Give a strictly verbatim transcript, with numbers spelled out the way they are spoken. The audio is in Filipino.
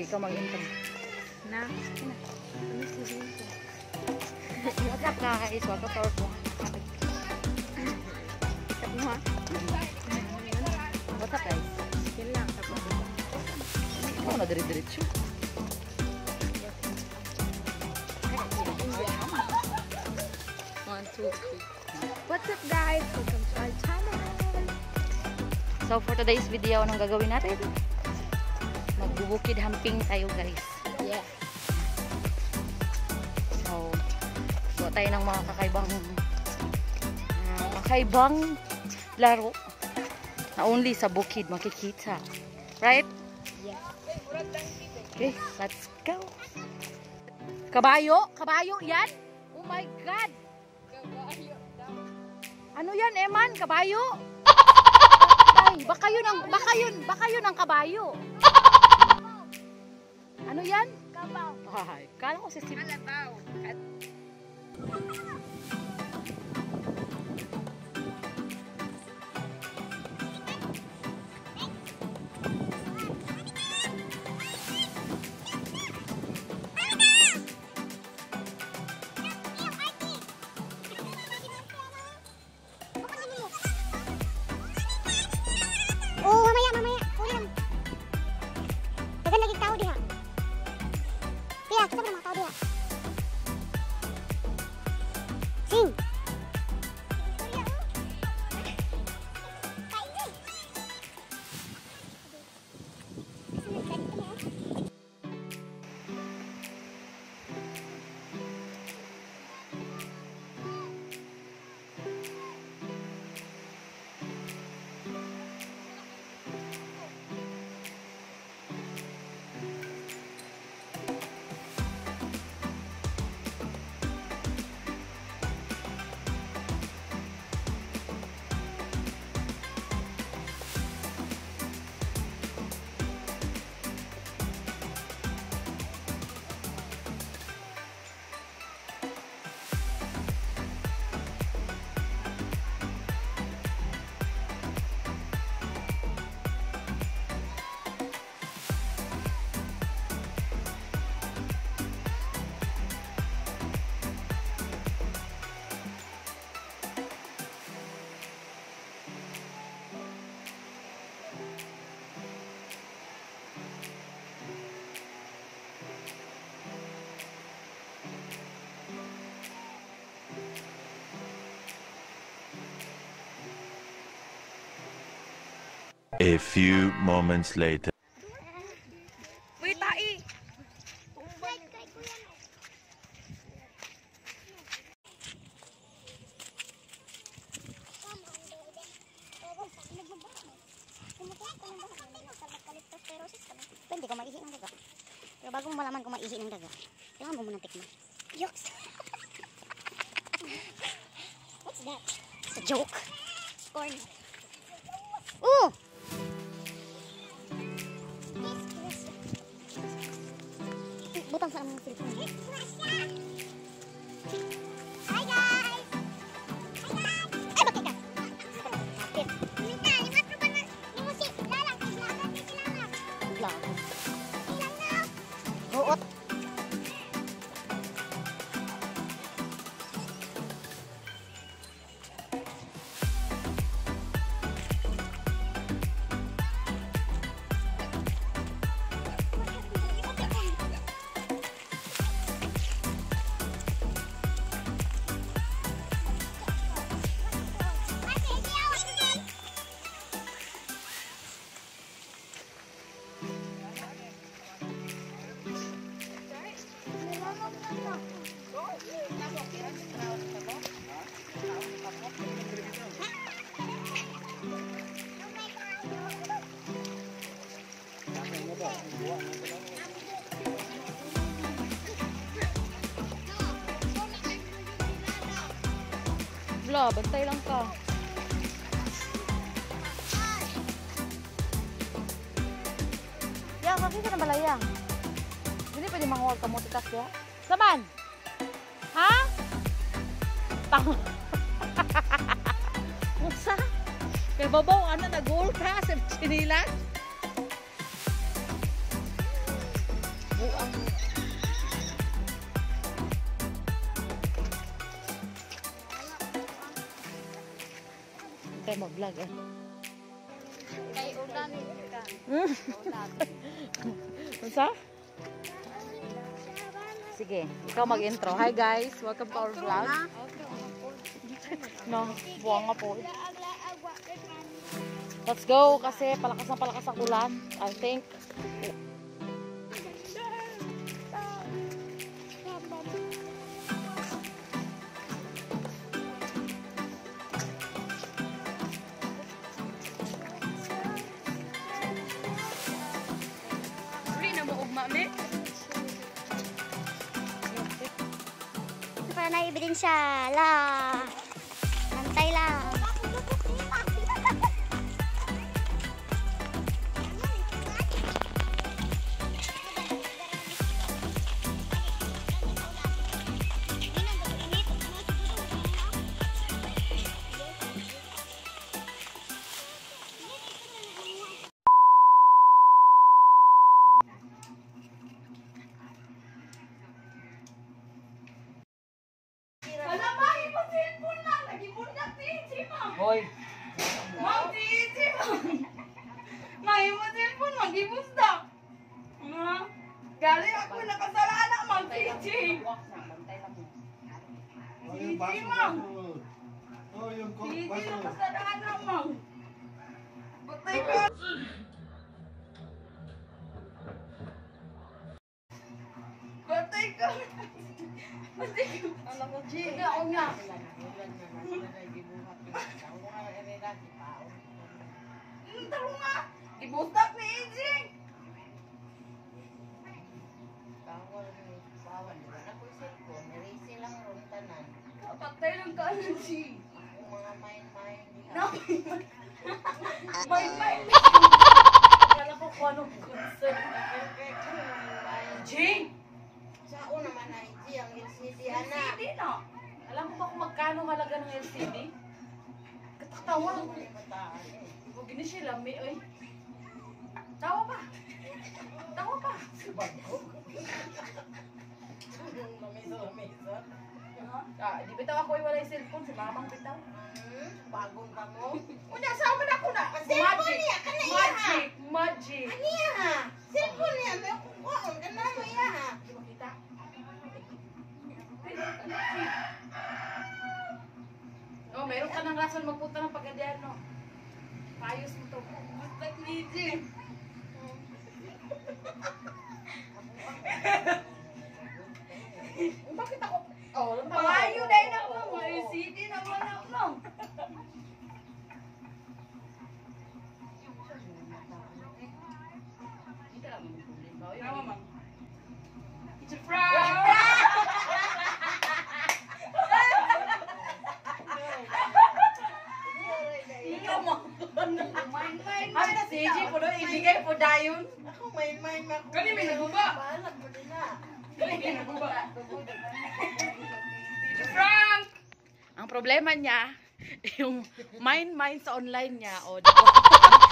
ikaw mag-intro. Na? What's up guys? Welcome to our vlog. Sabi mo ha? What's up guys? Yan lang. Sabi mo. Ikaw na dire-diretso. One, two, three. What's up guys? Welcome to our channel. So for today's video, anong gagawin natin? Magbubukid hamping tayo guys. Yeah. So, so tayo ng mga kakaibang uh, kakaibang laro na only sa bukid makikita. Right? Yeah. Okay, let's go. Kabayo? Kabayo yan? Oh my God! Kabayo daw. Ano yan, Eman? Kabayo? Ay, baka yun ang, baka yun, baka yun ang kabayo. Ano yan? Kabaw. Ay, kala ko si Sim. Kalabaw. Oh, mamaya, mamaya. Ulam. Dagan lagi tao diha. Pia, kita mga tao diha. Sing. A few moments later. Wait, tai! Pwede ko maihi ng daga. Pero bago mo malaman kung maihi ng daga, kailangan mo munang tikman. Yokes! What's that? It's a joke. Corn. Ooh! Butang sa among cellphone. Hi guys! Hi guys! Ay, bakit ka? Kapit. Minta, lima trupa na. Lima si lalang. Islagat ni silalang. Lagot. Ilang na. Ruot. Bla, bantay lang ka. Ya, makita na balayang. Hindi pwede manguwag ka mo tikas ya. Saman? Ha? Pang... Musa? Kaya babaw, ano, nag-goal ka sa chinilas? buang. Kaya mag-vlog eh. Kay ulan ka. Masa? Sige, ikaw mag-intro. Hi guys, welcome to our vlog. No, buwang nga po. Let's go kasi palakas na palakas ang ulan. I think. Para na ebidensya la. Mantay lang. Hoy. Ma'am, titi, ma'am. May mo cellphone, mag-imusda. Ha? Galing ako nakasalanan, ma'am, titi. Titi, ma'am. Titi, nakasalanan, ma'am. Patay ka. Patay ka. Patay ka. Alam ko, G. Hindi ako nga. Taro nga. Ibustak ni Ijing. Patay lang ka na, G. No. Main-main. Kala ko kung anong concern. Jing! Sao naman na iti ang L C D, anak? Hindi na. Alam mo ba kung magkano halaga ng L C D? Kataktawa. Huwag gini siya lami, oy. Tawa pa. Tawa pa. Lamisa-lamisa. Ah, di bitaw ako ay walay cellphone. Si mamang bitaw. Hmm, bagong ka mo. Unya, sama na ako na. Cellphone niya, kana iya ha. Magic! Magic! Aniya ha. Cellphone niya, may kukuhaon ka na mo iya ha. Di ba kita? Oh, meron ka ng rason magpunta ng pagadian, no? Paayos mo to. Bustak ni Ijing. Bakit ako? Oh, lang Pangayo dahil na ako. May L C D na wala mo. Hindi ka lang may problema. Oy, Tama, ma'am. It's a prank! Ikaw mo. Main-main. Ay, na si J po doon, ibigay po dayon. Ako main-main ma. Kani may naguba. Balag mo din na. Kani may naguba. Frank! Ang problema niya, yung mine-mine sa online niya, o, di ba?